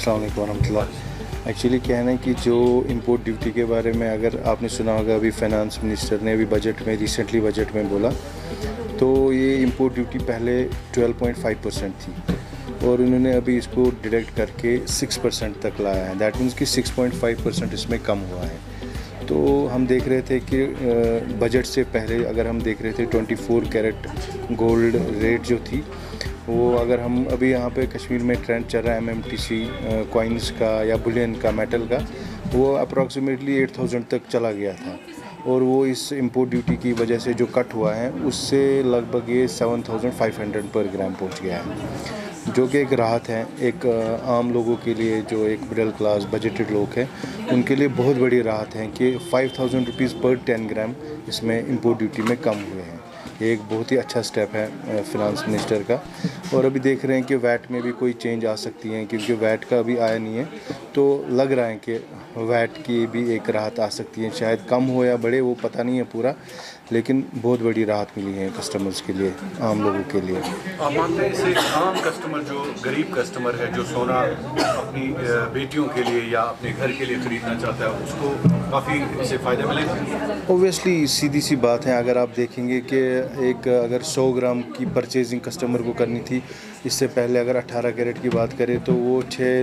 अस्सलाम वालेकुम रहमतुल्लाह। एक्चुअली क्या है ना कि जो इंपोर्ट ड्यूटी के बारे में अगर आपने सुना होगा, अभी फाइनेंस मिनिस्टर ने अभी बजट में रिसेंटली बजट में बोला, तो ये इंपोर्ट ड्यूटी पहले 12.5% थी और उन्होंने अभी इसको डिडक्ट करके 6% तक लाया है। दैट मीन्स कि 6.5% इसमें कम हुआ है। तो हम देख रहे थे कि बजट से पहले अगर हम देख रहे थे 24 कैरेट गोल्ड रेट जो थी वो, अगर हम अभी यहाँ पे कश्मीर में ट्रेंड चल रहा है MMTC कॉइन्स का या बुलियन का मेटल का, वो अप्रॉक्सीमेटली 8000 तक चला गया था और वो इस इंपोर्ट ड्यूटी की वजह से जो कट हुआ है उससे लगभग ये 7500 पर ग्राम पहुँच गया है, जो कि एक राहत है एक आम लोगों के लिए, जो एक मिडिल क्लास बजटेड लोग हैं उनके लिए बहुत बड़ी राहत है कि 5000 रुपीज़ पर 10 ग्राम इसमें इंपोर्ट ड्यूटी में कम हुए हैं। ये एक बहुत ही अच्छा स्टेप है फिनांस मिनिस्टर का। और अभी देख रहे हैं कि वैट में भी कोई चेंज आ सकती है, क्योंकि वैट का अभी आया नहीं है, तो लग रहा है कि वैट की भी एक राहत आ सकती है, शायद कम हो या बढ़े वो पता नहीं है पूरा, लेकिन बहुत बड़ी राहत मिली है कस्टमर्स के लिए, आम लोगों के लिए। आप मानते हैं इससे आम कस्टमर, जो गरीब कस्टमर है, जो सोना अपनी बेटियों के लिए या अपने घर के लिए ख़रीदना चाहता है, उसको काफ़ी इससे फ़ायदे मिलेंगे? ओबियसली सीधी सी बात है, अगर आप देखेंगे कि एक अगर 100 ग्राम की परचेजिंग कस्टमर को करनी थी, इससे पहले अगर 18 कैरेट की बात करें तो वो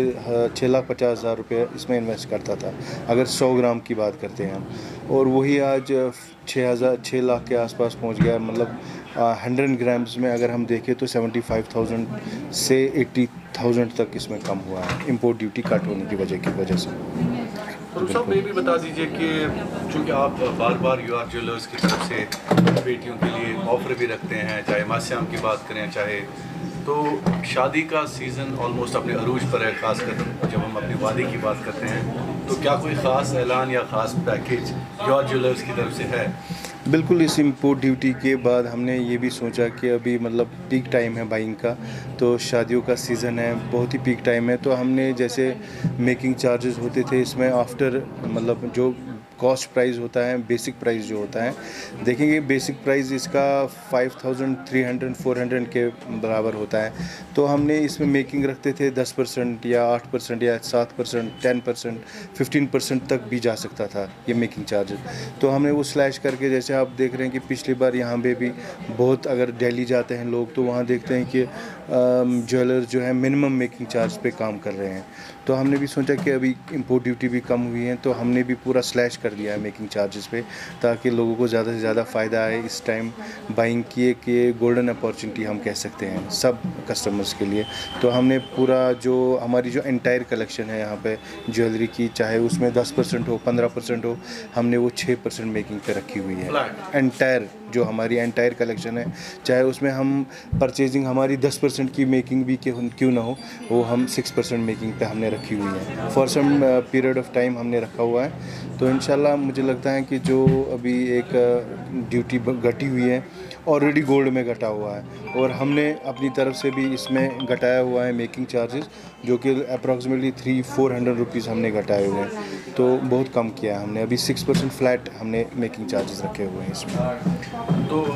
6,50,000 रुपये इसमें इन्वेस्ट करता था, अगर 100 ग्राम की बात करते हैं हम, और वही आज 6 लाख के आसपास पहुंच गया। मतलब 100 ग्राम्स में अगर हम देखें तो 75,000 से 80,000 तक इसमें कम हुआ है इंपोर्ट ड्यूटी कट होने की वजह से। और साहब ये भी बता दीजिए कि चूँकि आप बार बार UR ज्वेलर्स की तरफ से बेटियों के लिए ऑफ़र भी रखते हैं, चाहे मास्याम की बात करें, चाहे तो शादी का सीज़न ऑलमोस्ट अपने अरूज पर है, ख़ासकर जब हम अपनी वादी की बात करते हैं, तो क्या कोई ख़ास ऐलान या ख़ास पैकेज UR ज्वेलर्स की तरफ से है? बिल्कुल, इस इंपोर्ट ड्यूटी के बाद हमने ये भी सोचा कि अभी मतलब पीक टाइम है बाइंग का, तो शादियों का सीज़न है, बहुत ही पीक टाइम है, तो हमने जैसे मेकिंग चार्जेस होते थे इसमें आफ्टर, मतलब जो कॉस्ट प्राइस होता है, बेसिक प्राइस जो होता है, देखेंगे बेसिक प्राइस इसका 5300-400 के बराबर होता है, तो हमने इसमें मेकिंग रखते थे 10% या 8% या 7%, 10%, 15% तक भी जा सकता था ये मेकिंग चार्जेस। तो हमने वो स्लैश करके, जैसे आप देख रहे हैं कि पिछली बार यहाँ पे भी बहुत, अगर दिल्ली जाते हैं लोग तो वहाँ देखते हैं कि ज्वेलर्स जो है मिनिमम मेकिंग चार्ज पे काम कर रहे हैं, तो हमने भी सोचा कि अभी इंपोर्ट ड्यूटी भी कम हुई है, तो हमने भी पूरा स्लैश कर दिया है मेकिंग चार्जेस पे, ताकि लोगों को ज़्यादा से ज़्यादा फ़ायदा आए इस टाइम बाइंग की, कि गोल्डन अपॉर्चुनिटी हम कह सकते हैं सब कस्टमर्स के लिए। तो हमने पूरा जो हमारी जो एंटायर कलेक्शन है यहाँ पे ज्वेलरी की, चाहे उसमें 10% हो, 15% हो, हमने वो 6% मेकिंग पे रखी हुई है। एंटायर जो हमारी एंटायर कलेक्शन है, चाहे उसमें हम परचेजिंग हमारी 10% की मेकिंग भी क्यों ना हो, वो हम 6% मेकिंग पे हमने रखी हुई है। For some period of time हमने रखा हुआ है, तो इंशाल्लाह मुझे लगता है कि जो अभी एक ड्यूटी घटी हुई है, ऑलरेडी गोल्ड में घटा हुआ है, और हमने अपनी तरफ से भी इसमें घटाया हुआ है मेकिंग चार्जेस, जो कि अप्रॉक्सीमेटली 300-400 रुपीज़ हमने घटाए हुए हैं, तो बहुत कम किया है हमने। अभी 6% फ्लैट हमने मेकिंग चार्जेस रखे हुए हैं इसमें। तो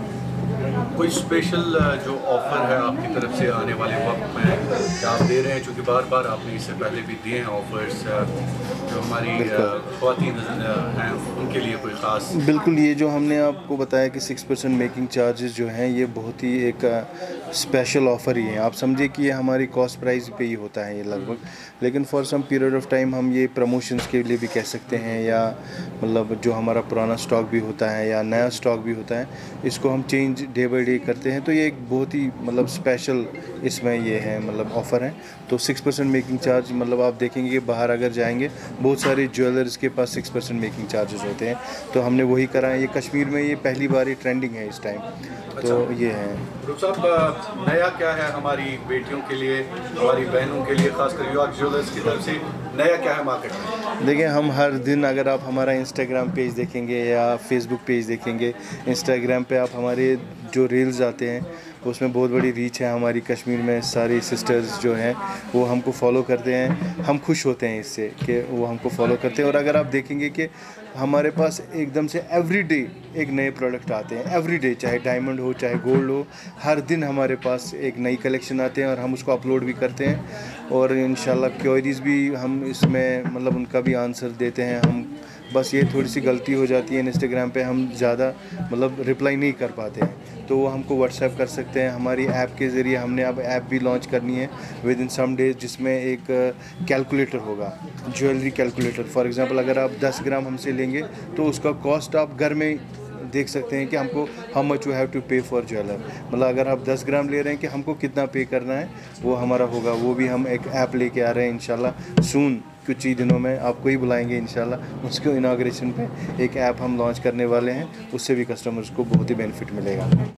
कोई स्पेशल जो ऑफ़र है आपकी तरफ से आने वाले वक्त में क्या आप दे रहे हैं? चूँकि बार बार आपने इससे पहले भी दिए हैं ऑफ़र्स, जो हमारी ख़वातीन हैं उनके लिए कोई ख़ास? बिल्कुल, ये जो हमने आपको बताया कि 6% मेकिंग चार्जेस जो हैं, ये बहुत ही एक स्पेशल ऑफ़र ही है। आप समझिए कि ये हमारी कॉस्ट प्राइस पे ही होता है ये लगभग, लेकिन for some period of time हम ये प्रमोशंस के लिए भी कह सकते हैं, या मतलब जो हमारा पुराना स्टॉक भी होता है या नया स्टॉक भी होता है, इसको हम चेंज डे बाई डे करते हैं, तो ये एक बहुत ही मतलब स्पेशल इसमें ये है, मतलब ऑफ़र है। तो 6% मेकिंग चार्ज, मतलब आप देखेंगे कि बाहर अगर जाएंगे बहुत सारे ज्वेलर्स के पास 6% मेकिंग चार्जेस होते हैं, तो हमने वही करा है। ये कश्मीर में ये पहली बार ये ट्रेंडिंग है इस टाइम, तो ये है। रूप साहब, नया क्या है हमारी बेटियों के लिए, हमारी बहनों के लिए, खासकर UR ज्वेलर्स की तरफ से नया क्या है मार्केट में? देखिए, हम हर दिन, अगर आप हमारा इंस्टाग्राम पेज देखेंगे या फेसबुक पेज देखेंगे, इंस्टाग्राम पे आप हमारे जो रील्स आते हैं उसमें बहुत बड़ी रीच है हमारी कश्मीर में। सारी सिस्टर्स जो हैं वो हमको फॉलो करते हैं, हम खुश होते हैं इससे कि वो हमको फॉलो करते हैं। और अगर आप देखेंगे कि हमारे पास एकदम से एवरीडे एक नए प्रोडक्ट आते हैं, एवरीडे, चाहे डायमंड हो चाहे गोल्ड हो, हर दिन हमारे पास एक नई कलेक्शन आते हैं और हम उसको अपलोड भी करते हैं। और इंशाल्लाह क्वेरीज भी हम इसमें मतलब उनका भी आंसर देते हैं हम। बस ये थोड़ी सी गलती हो जाती है इंस्टाग्राम पे, हम ज़्यादा मतलब रिप्लाई नहीं कर पाते हैं, तो वो हमको व्हाट्सएप कर सकते हैं। हमारी ऐप के ज़रिए हमने अब ऐप भी लॉन्च करनी है विद इन सम डेज, जिसमें एक कैलकुलेटर होगा, ज्वेलरी कैलकुलेटर। फॉर एग्जांपल अगर आप 10 ग्राम हमसे लेंगे तो उसका कॉस्ट आप घर में देख सकते हैं कि हमको how much you have to pay for jeweller. मतलब अगर आप 10 ग्राम ले रहे हैं कि हमको कितना पे करना है, वो हमारा होगा। वो भी हम एक ऐप लेके आ रहे हैं इंशाल्लाह सून, कुछ ही दिनों में आपको ही बुलाएंगे इंशाल्लाह। उसको इनाग्रेशन पे एक ऐप हम लॉन्च करने वाले हैं, उससे भी कस्टमर्स को बहुत ही बेनिफिट मिलेगा।